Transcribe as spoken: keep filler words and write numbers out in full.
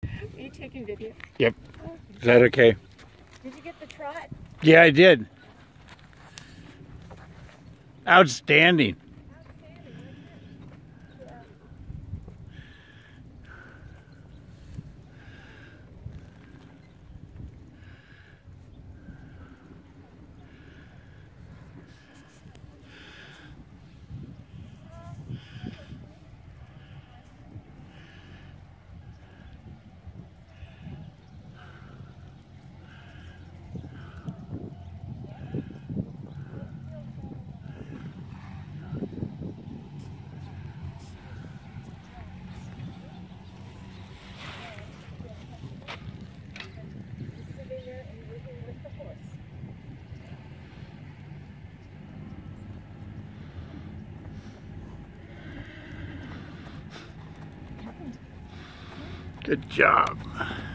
Are you taking video? Yep. Is that okay? Did you get the trot? Yeah, I did. Outstanding. Good job.